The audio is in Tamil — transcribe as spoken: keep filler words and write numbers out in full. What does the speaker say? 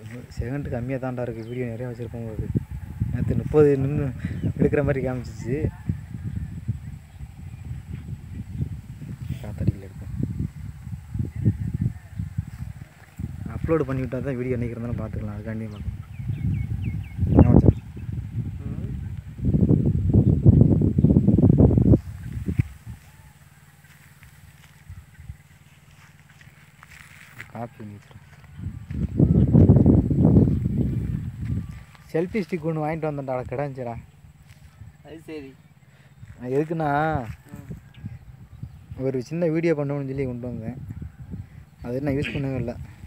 செகண்ட் கம்மியாக தாண்டா இருக்குது. வீடியோ நிறையா வச்சுருப்போம் போது நேற்று முப்பது நின்று எடுக்கிற மாதிரி காமிச்சிச்சு. காத்தடியில் எடுப்போம். அப்லோடு பண்ணி விட்டால் தான் வீடியோ என்றைக்கு இருந்தாலும் பார்த்துக்கலாம். அதுக்காண்டியும் பார்க்கணும். காப்பி பண்ணி வச்சுருக்கேன். செல்ஃபி ஸ்டிக் ஒன்று வாங்கிட்டு வந்தேன்டா, கிடந்துச்சுடா. அது சரி. எதுக்குண்ணா ஒரு சின்ன வீடியோ பண்ணணும்னு சொல்லி கொண்டு வந்தேன். அது என்ன யூஸ் பண்ணவே இல்லை.